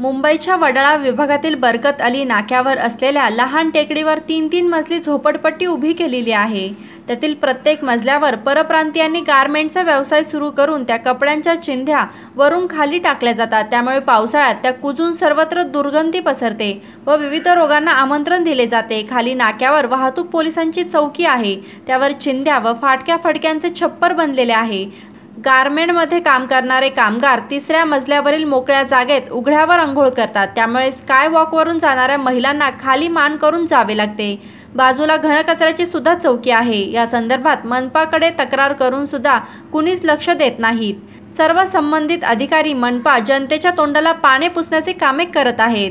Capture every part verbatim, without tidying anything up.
मुंबईच्या वडाळा विभागातील बरकत अली नाक्यावर असलेल्या लहान टेकडीवर तीन तीन मजली झोपडपट्टी उभी केलेली आहे। त्यातील प्रत्येक मजल्यावर परप्रांतीयांनी गारमेंटचा व्यवसाय सुरू करून त्या कपड्यांच्या चिंध्या वरून खाली टाकल्या जातात। त्यामुळे पावसाळ्यात त्या कुजून सर्वत्र दुर्गंधी पसरते व विविध रोगांना आमंत्रण दिले जाते। खाली नाक्यावर वाहतूक पोलिसांची चौकी आहे, त्यावर चिंध्या व फाटक्या फडक्यांचे छप्पर बनलेले आहे। गारमेंटमध्ये काम करणारे कामगार तिसऱ्या मजल्यावरील मोकळ्या जागेत उघड्यावर अंघोळ करतात, त्यामुळे स्काय वॉकवरून जाणाऱ्या महिलांना खाली मान करून जावे लागते। बाजूला घनकचऱ्याची सुद्धा चौकी आहे। या संदर्भात मनपाकडे तक्रार करून सुद्धा कुणीच लक्ष देत नाहीत। सर्व संबंधित अधिकारी मनपा जनतेच्या तोंडाला पाणी पुसण्याचे कामे करत आहेत।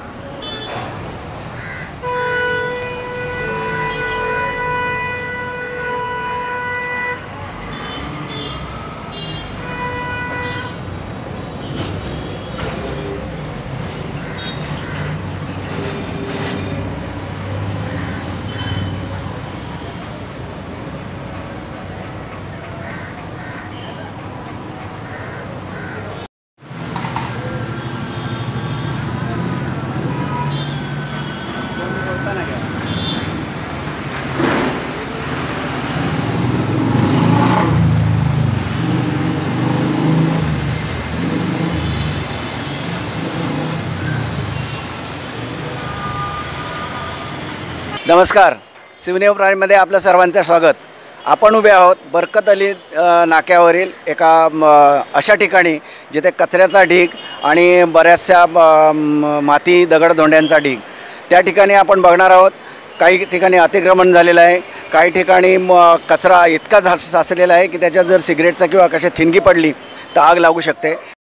नमस्कार, शिवनेर प्राईममध्ये आपलं सर्वांचं स्वागत। आपण उभे आहोत बरकत अली नाक्यावरील एका अशा ठिकाणी जिथे कचऱ्याचा ढीग आणि बऱ्याचशा माती दगडधोंड्यांचा ढीग। त्या ठिकाणी आपण बघणार आहोत काही ठिकाणी अतिक्रमण झालेलं आहे, काही ठिकाणी कचरा इतका झा साचलेला आहे की त्याच्यात जर सिगरेटचा किंवा कशा ठिणगी पडली तर आग लागू शकते।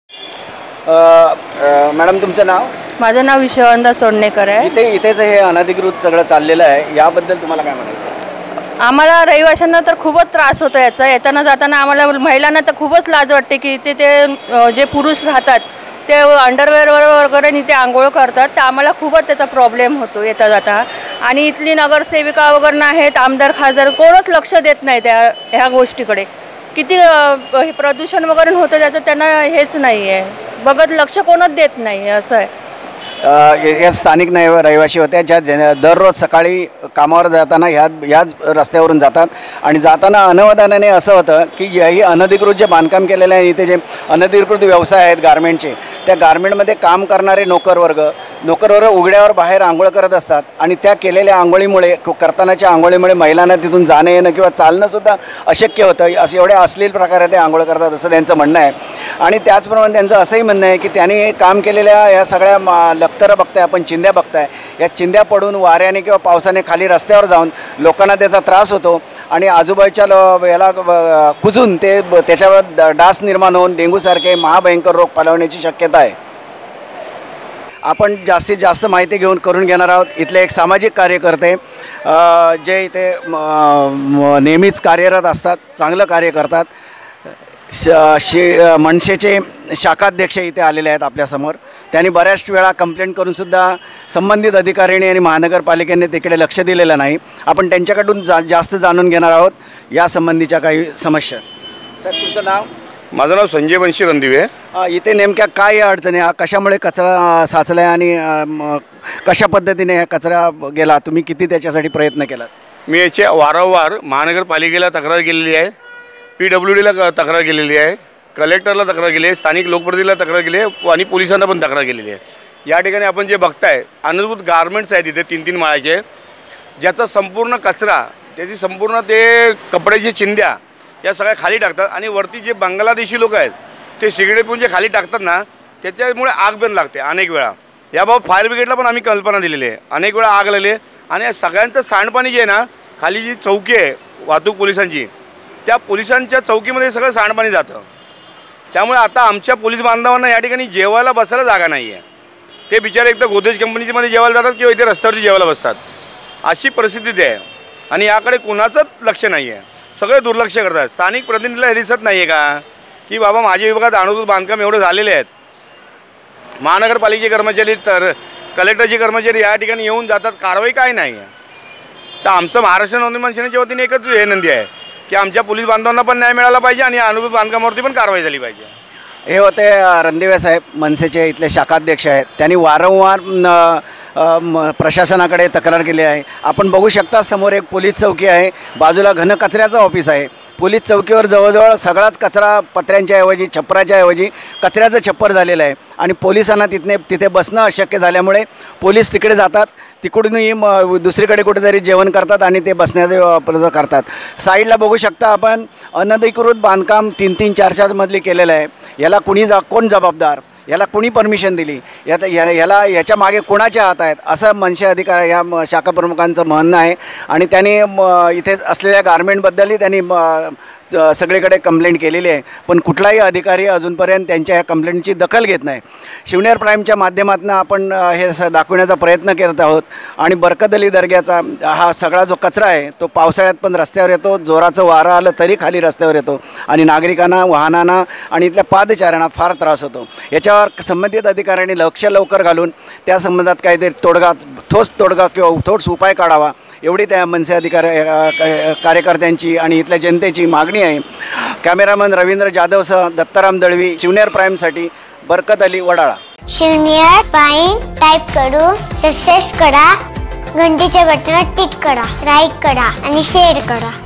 मॅडम, तुमचं नाव? माझं नाव विश्ववंदना चोडणेकर आहे। इथे इथेच हे अनधिकृत सगळं चाललेलं आहे, याबद्दल तुम्हाला काय म्हणायचं? आम्हाला रहिवाशांना तर खूपच त्रास होतो याचा। येताना जाताना आम्हाला महिलांना तर खूपच लाज वाटते की इथे ते जे पुरुष राहतात ते अंडरवेअरवर वगैरे इथे आंघोळ करतात, तर आम्हाला खूपच त्याचा प्रॉब्लेम होतो येता जाता। आणि इथली नगरसेविका वगैरे आहेत, आमदार खासदार कोणच लक्ष देत नाही त्या ह्या गोष्टीकडे। किती हे प्रदूषण वगैरे होतं त्याचं त्यांना हेच नाही आहे, बघत लक्ष कोणच देत नाही असं आहे। या स्थानिक नाही रहिवासी होत्या ज्या दररोज सकाळी कामावर जाताना ह्या याच रस्त्यावरून जातात आणि जाताना अनवधानाने असं होतं की ही अनधिकृत जे बांधकाम केलेलं आहे, इथे जे अनधिकृत व्यवसाय आहेत गारमेंटचे, त्या गारमेंटमध्ये काम करणारे नोकरवर्ग नोकरवर्ग उघड्यावर बाहेर आंघोळ करत असतात आणि त्या केलेल्या आंघोळीमुळे करतानाच्या आंघोळीमुळे महिलांना तिथून जाणं येणं किंवा चालणंसुद्धा अशक्य होतं। असं एवढ्या अश्लील प्रकारे ते आंघोळ करतात असं त्यांचं म्हणणं आहे। आणि त्याचप्रमाणे त्यांचं असंही म्हणणं आहे की त्यांनी काम केलेल्या या सगळ्या लक्तरं बघताय, आपण चिंध्या बघताय, या चिंध्या पडून वाऱ्याने किंवा पावसाने खाली रस्त्यावर जाऊन लोकांना त्याचा त्रास होतो आणि आजूबाजूच्या लो याला कुजून ते त्याच्यावर डास निर्माण होऊन डेंग्यूसारखे महाभयंकर रोग फैलवण्याची शक्यता आहे। आपण जास्तीत जास्त माहिती घेऊन करून घेणार आहोत इथले एक सामाजिक कार्यकर्ते जे इथे नेहमीच कार्यरत असतात, चांगलं कार्य करतात। शे मनसेचे शाखाध्यक्ष इथे आलेले आहेत आपल्यासमोर। त्यांनी बऱ्याच वेळा कंप्लेंट करूनसुद्धा संबंधित अधिकाऱ्यांनी आणि महानगरपालिकेने तिकडे लक्ष दिलेलं नाही। आपण त्यांच्याकडून जा जास्त जाणून घेणार आहोत या संबंधीच्या काही समस्या। सर, तुमचं नाव? माझं नाव संजय वंशी रणदिवे। इथे नेमक्या काय अडचणी, हा कशामुळे कचरा साचला आहे आणि कशा पद्धतीने हा कचरा गेला, तुम्ही किती त्याच्यासाठी प्रयत्न केलात? मी याचे वारंवार महानगरपालिकेला तक्रार केलेली आहे, पी डब्ल्यू डीला तक्रार केलेली आहे, कलेक्टरला तक्रार केली आहे, स्थानिक लोकप्रतिनिधीला तक्रार केली आहे आणि पोलिसांना पण तक्रार केलेली आहे। या ठिकाणी आपण जे बघताय अनधिकृत गारमेंट्स आहेत इथे तीन तीन माळ्याचे, ज्याचा संपूर्ण कचरा, त्याची संपूर्ण ते कपड्याची चिंध्या या सगळ्या खाली टाकतात आणि वरती जे बांगलादेशी लोक आहेत ते सिगरेट पण जे खाली टाकतात ना, त्याच्यामुळे आग पण लागते अनेक वेळा। याबाबत फायर ब्रिगेडला पण आम्ही कल्पना दिलेली आहे, अनेक वेळा आग लागली आणि या सगळ्यांचं सांडपाणी जे आहे ना, खाली जी चौकी आहे वाहतूक पोलिसांची, त्या पोलिसांच्या चौकीमध्ये सगळं सांडपाणी जातं। त्यामुळे आता आमच्या पोलीस बांधवांना या ठिकाणी जेवायला बसायला जागा नाही आहे। ते बिचारे एकदा गोदरेज कंपनीमध्ये जेवायला जातात किंवा इथे रस्त्यावरती जेवायला बसतात, अशी परिस्थिती आहे। आणि याकडे कोणाचंच लक्ष नाही आहे, सगळे दुर्लक्ष करतात। स्थानिक प्रतिनिधीला हे दिसत नाही आहे का की बाबा माझ्या विभागात अनधिकृत बांधकाम एवढे झालेले आहेत, महानगरपालिकेचे कर्मचारी तर कलेक्टरचे कर्मचारी या ठिकाणी येऊन जातात, कारवाई काय नाही आहे। तर आमचं महाराष्ट्र नवनिर्माण सेनेच्या वतीने एकच हे विनंती आहे की आमच्या पोलीस बांधवांना पण न्याय मिळाला पाहिजे आणि अनधिकृत बांधकामावरती पण कारवाई झाली पाहिजे। हे होते रणदिवे साहेब, मनसेचे इथले शाखाध्यक्ष आहेत. त्यांनी वारंवार न म प्रशासनाकडे तक्रार केली आहे. आपण बघू शकता समोर एक पोलीस चौकी आहे, बाजूला घनकचऱ्याचं ऑफिस आहे. पोलीस चौकीवर जवळजवळ सगळाच कचरा पत्र्यांच्या ऐवजी छप्पराच्या ऐवजी कचऱ्याचं छप्पर झालेलं आहे आणि पोलिसांना तिथने तिथे बसणं अशक्य झाल्यामुळे पोलीस तिकडे जातात, तिकडूनही म दुसरीकडे कुठेतरी जेवण करतात आणि ते बसण्याचे प्रयत्न करतात. साईडला बघू शकता आपण अनधिकृत बांधकाम तीन तीन चार चार मजली केलेलं आहे. याला कुणी जा कोण जबाबदार, याला कुणी परमिशन दिली, यात या याला याच्या मागे कोणाचे हात आहेत असं मनसे अधिकार या शाखा प्रमुखांचं म्हणणं आहे. आणि त्यांनी इथे असलेल्या गारमेंटबद्दलही त्यांनी सगळीकडे कंप्लेंट केलेली आहे, पण कुठलाही अधिकारी अजूनपर्यंत त्यांच्या ह्या कंप्लेंटची दखल घेत नाही. शिवनेर प्राईमच्या माध्यमातून आपण हे स दाखवण्याचा प्रयत्न करत आहोत. आणि बरकत अली दर्ग्याचा हा सगळा जो कचरा आहे तो पावसाळ्यात पण रस्त्यावर येतो, जोराचं वारं आलं तरी खाली रस्त्यावर येतो आणि नागरिकांना, वाहनांना आणि इथल्या पादचाऱ्यांना फार त्रास होतो. याच्यावर संबंधित अधिकाऱ्यांनी लक्ष लवकर घालून त्या संबंधात काहीतरी तोडगा ठोस तोडगा किंवा ठोस उपाय काढावा एवढी त्या मनसे अधिकारी कार्यकर्त्यांची आणि इथल्या जनतेची मागणी आहे. कॅमेरामन रवींद्र जाधवसह दत्ताराम दळवी, शिवनेर प्राईमसाठी बरकत अली, वडाळा. शिवनेर प्राईम टाईप करून सबस्क्राइब करा, घंटीच्या बटनावर टिक करा, लाईक करा आणि शेअर करा.